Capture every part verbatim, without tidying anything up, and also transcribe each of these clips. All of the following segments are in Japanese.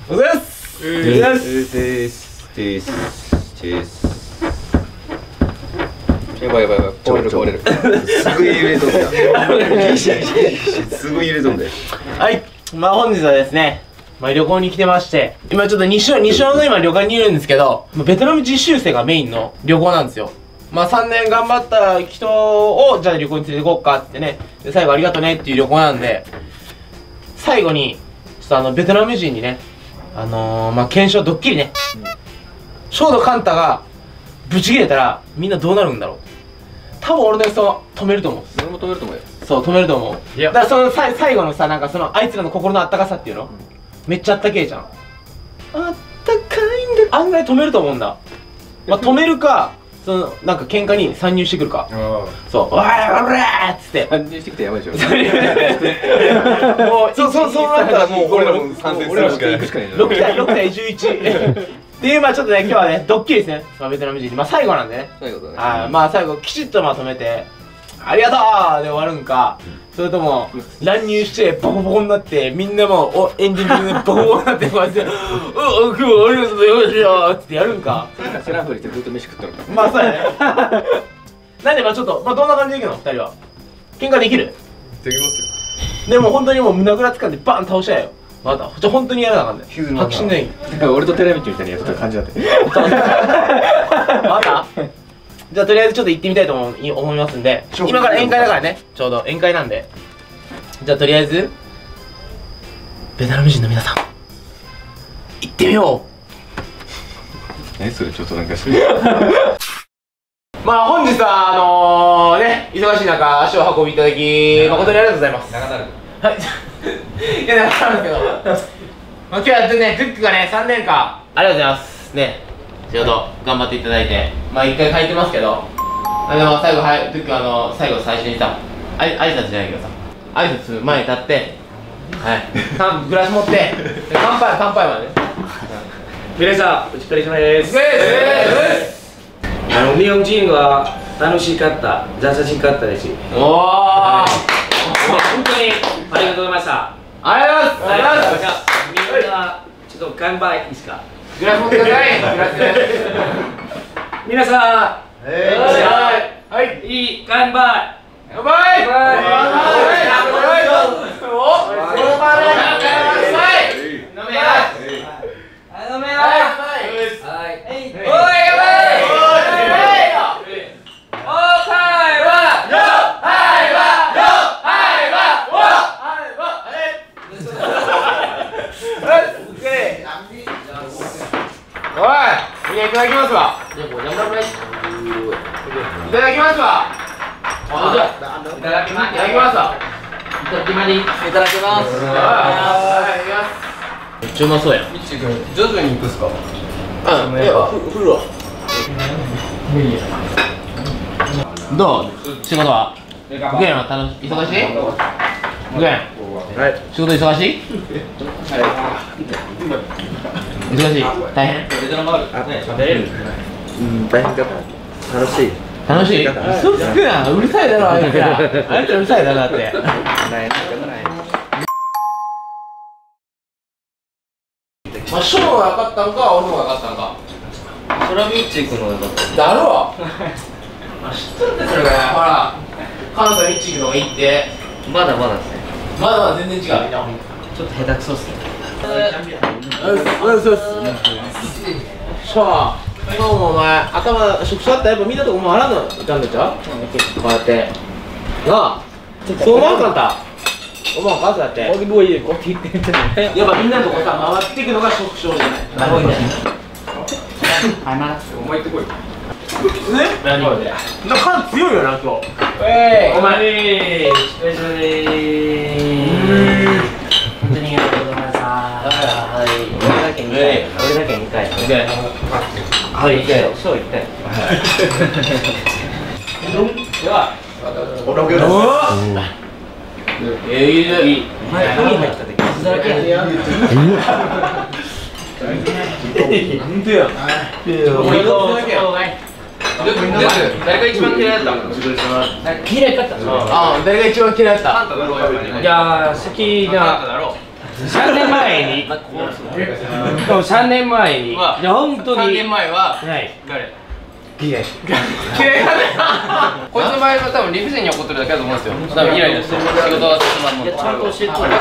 おはようございます。 おはようございます。ですですですやばいやばいやばい、壊れる壊れる。すぐ入れとんだよ。すぐ入れとんだよ。 はい、まあ本日はですね、まあ旅行に来てまして、今ちょっと西尾、西尾の今旅館にいるんですけど、ベトナム実習生がメインの旅行なんですよ。まあさんねん頑張った人を、じゃあ旅行に連れて行こうかってね、で最後ありがとねっていう旅行なんで、最後に、ちょっとあの、ベトナム人にね、あのー、まあ検証ドッキリね。ショードカンタが、ブチ切れたら、みんなどうなるんだろう。多分俺の予想止めると思う。 俺も止めると思うよ。 そう、止めると思う。いやだからそのさ最後のさ、なんかそのあいつらの心のあったかさっていうの、うん、めっちゃあったけえじゃん。あったかいんだ。案外止めると思うんだ。まあ止めるか、そのなんか喧嘩に参入してくるか。そう、おいおらーっつって参入してきてやばいでしょ。もうそうそうそうなったらもう俺らも参戦するしかない。ろくたいろくたいじゅういちっていう、まあちょっとね今日はねドッキリですね、まあ、ベトナム人にまあ最後なんでね、 最後だね。 あまあ最後きちっとまとめてありがとうで終わるんか、それとも乱入してボコボコになってみんなもうエンディングでボコボコになってこうやって「うっ今日はありがとうございました」ってやるんか。 知らんふりしてずっと飯食っとるか。 まあそうやね。なんでまあちょっとまあどんな感じでいくのふたりは。喧嘩できる？ できますよ。 でも本当にもう胸ぐらつかんでバン倒しちゃえよ。まだじゃ本当にやらなあかんね。白紙ない。 俺とテレビみたいなやつと感じだった。 まだじゃあとりあえずちょっと行ってみたいと思い思いますんで、今から宴会だからね、ちょうど宴会なんで、じゃあとりあえずベトナム人の皆さん行ってみよう。何それちょっとなんかしまあ本日はあのー、ね忙しい中足を運びいただき誠にありがとうございます。長なるはいいや長なるけどまあ今日やってね、トゥックがねさんねんかんありがとうございますね。仕事頑張っていただいて、まあ一回書いてますけど、あでも最後はいトゥックあの最後最初にさあい挨拶じゃないけどさ挨拶前に立ってはいグラス持って乾杯乾杯までね。 皆さんお疲れ様です。あの日本人は楽しかった、優しかったです。 おお、 本当にありがとうございました。 ありがとうございます。 みんなちょっと乾杯いいですか。 グラス持ってください。グラス皆さんはいいい乾杯。 乾杯。乾杯。おお、飲めや。飲めや。はい。おいやばい。いただきますわ。いただきますわ。いただきます。いただきますわ。いただきます。いただきます。めっちゃうまそうや。みちくん、徐々に行くっすか。うん、いや、振るわ。どう？仕事は？グエンは楽しい？忙しい？グエン。はい。仕事忙しい？忙しい？大変？喋れる？うん、大変かった。楽しい。楽しい？嘘つくな。うるさいだろあいつら。あいつらうるさいだろだって。まあ、ショーが良かったんか、俺の方が良かったんか。それはミッチー君の方が良かった。だろう。知っとるってそれがほら、関西ミッチー君の方がいいって。 まだまだですね。 まだまだ全然違う。ちょっと下手くそっすね。 うっすうっす。ショー。今もお前、頭、食座ったらやっぱみんなとこもう洗うのいかんのちゃう？こうやって。なあ、そう思わんかった。思わんかそうやって。俺もいいこうやって言ってんじゃない。やっぱみんなのとこさ、回っていくのが食傷じゃない。なるほどね。はい、まお前行ってこい。ね？何これで。な、感強いよな、今日。えー、お前。スペシャルでーす。本当にありがとうございました。はい。俺だけにかい。俺だけにかい。はい、そう言って。では、おらげろ。ええ、いいね。いい。前、海入った時、傷だらけや。なんでや。誰が一番嫌いだったの？嫌いだった。ああ、誰が一番嫌いだった？いや、好きな。 さんねんまえにさんねんまえに本当にさんねんまえははい誰？ 嫌い嫌いだね。こいつの場合は多分理不尽に怒ってるだけだと思うんですよ。多分イライラしてる。仕事が進まんもん。いやちゃんと教えて。考え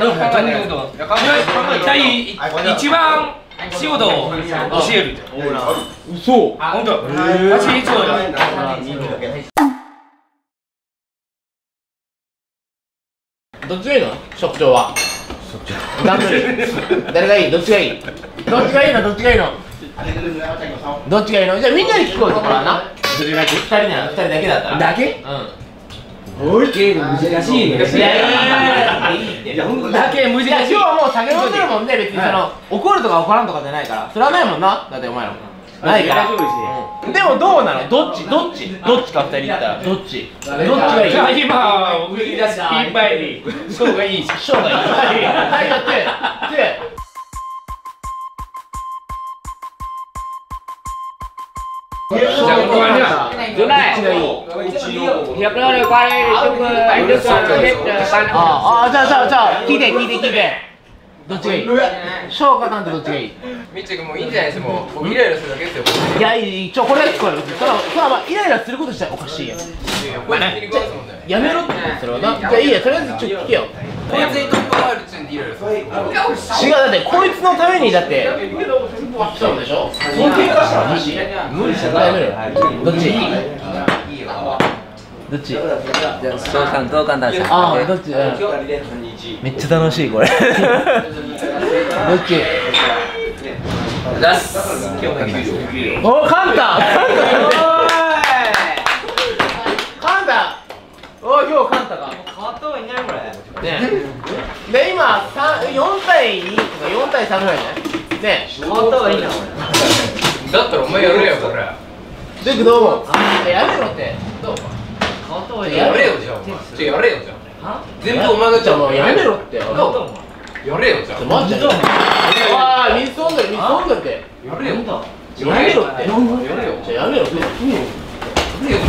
て。 一番仕事を教える。 嘘。 本当。私いつもどっちがいいの？職長は。段取り。誰がいい？どっちがいい？どっちがいいの？どっちがいいの？どっちがいいの？じゃあみんなで聞こうところはな。二人な、二人だけだったら。だけ？うん。 おいけ難しいね。いやいやいやだけ難しい。 今日はもう酒飲んでるもんね。別にその怒るとか怒らんとかじゃないから。それはないもんな。だってお前らも。ないから。でもどうなの？どっち？どっち？どっちか二人言ったらどっち？どっちがいい？ 今売り出しピンバイにショーがいいし。 ショーがいい。はいやってで。 Giờ con coi nhá. Chỗ này. Hiệp nữa rồi qua đây để chung anh Đức cho hết ban. ああじゃあじゃあじゃあ聞いて聞いて聞いて。どっちがいい？ショーかなんてどっちがいい？ みっちゃんもういいんじゃないですか。もう僕イライラするだけですよ。 いやいいちょこれ聞こえる。それはそれはまあイライラすること自体おかしいやん。やめろってそれはな。じゃあいいやとりあえずちょっと聞けよ。 こいつに取っ払われる時点でイライラする。 違うだってこいつのためにだって来たんでしょ。その喧嘩したら無視無理したらやめろよ。どっち？どっち？ 相関同感だし。 ああどっち？めっちゃ楽しいこれ。どっち？ 出す。今日の給料。 おカンタ。カンタ。お今日カンタか。変わった方がいいんじゃないこれ。ね。で今三四対二とか四対三ぐらいね。ね。変わった方がいいなこれ。 だったらお前やれよこれ。 デクどうも。やめろって。どう？ やれよじゃあ。じゃやれよじゃあ。全部お前がじゃあやめろって。 やれよじゃあ。 マジで。ああ水飲んでる水飲んでるって。 やれよ。 やめろって。やれよ。じゃやめろって。やれよ。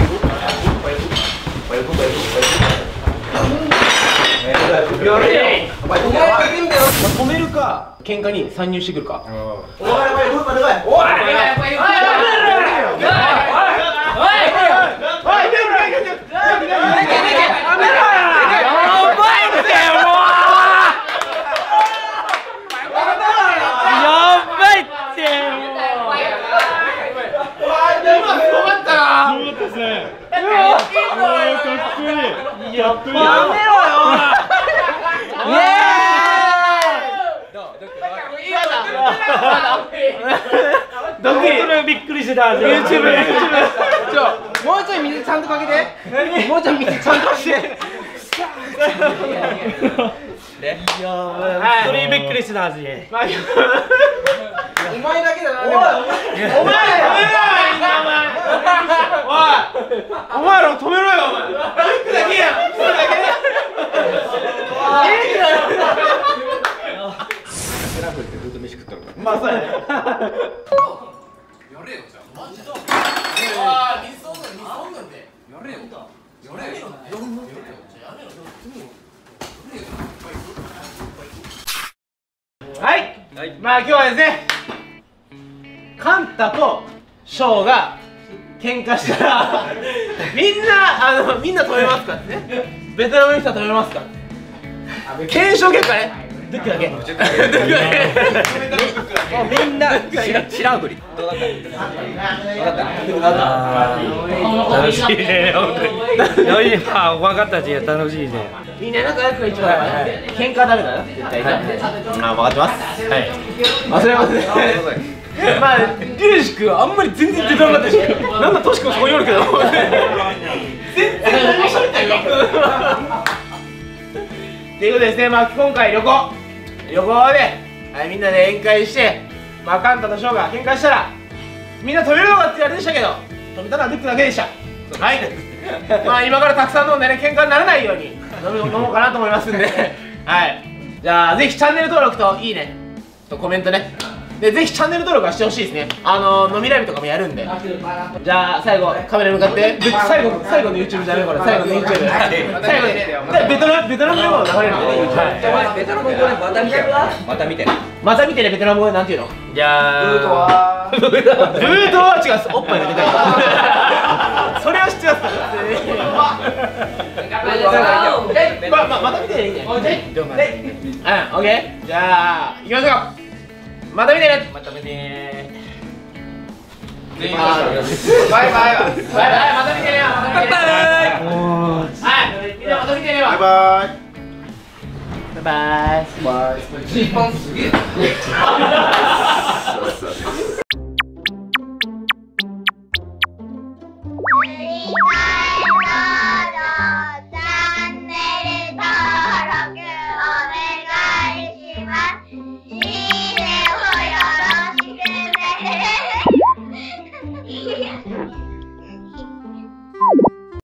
やれよ。お前がいるんだよ。止めるか喧嘩に参入してくるか。おいおいおいおいおびっくりしてた。 YouTube ちょもうちょい水ちゃんとかけて。もうちょい水ちゃんとかけて。 それびっくりしてた。 お前だけだな。お前お前お前ら止めろよお前。服だけやん。服だけ。まあそうやね。やれよじゃあ。マジだ。ああ水飲んでる水飲んでるって。やれよ。やれよ。やれよ。はい。まあ今日はですね。カンタとショウが喧嘩したらみんなあのみんな止めますからね。ベトナムの人は止めますから。検証結果ね。ドゥックだけ。みんな知らんふり。どうだった？どうだった？ 楽しいね。今分かったし楽しいね。 みんな仲良く一番喧嘩ダメだよ絶対。あ分かってます。はい。忘れますね。まあリュウジ君あんまり全然出てなかったし、なんだトシ君そこにおるけど。全然面白いんだよ。ということでですね、まあ今回旅行旅行で、はい、みんなで宴会して、まあカンタとショウが喧嘩したらみんな止めるのかって言われでしたけど、止めたのはドゥックだけでした。はい。まあ今からたくさん飲んでね喧嘩にならないように飲み飲もうかなと思いますんで、はい。じゃあぜひチャンネル登録といいねとコメントねでぜひチャンネル登録はしてほしいですね。あの飲みライブとかもやるんで。じゃあ最後カメラ向かって、最後最後の YouTube じゃないこれ、最後の YouTube。最後にベトナムベトナム語流れるんでね。 ベトナム語でまた見てまた見てまた見てね。ベトナム語でなんていうの？ じゃあブートはブートは違う、おっぱいがでかい。それは知ってます。まままた見てねいいね。うん、オッケー。じゃあ行きましょうか。また見てね。また見てね。バイバイバイバイまた見てね。また見てね。はいみんなまた見てね。バイバイバイバイ。 ジーパンすげえ